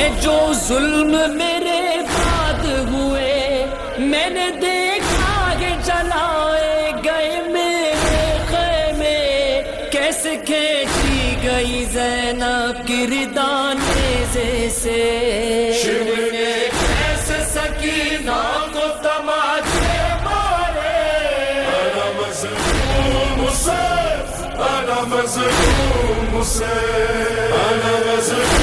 है जो जुल्म मेरे बाद हुए, मैंने देखा कि जलाए गए मेरे ख़ैमे, कैसे खींची गई ज़ैनब की रिदा नेज़े से। शिव ने कैसे सकीना को तमाचे मारे, अना मज़लूम से, अना मज़लूम से, अना मज़लूम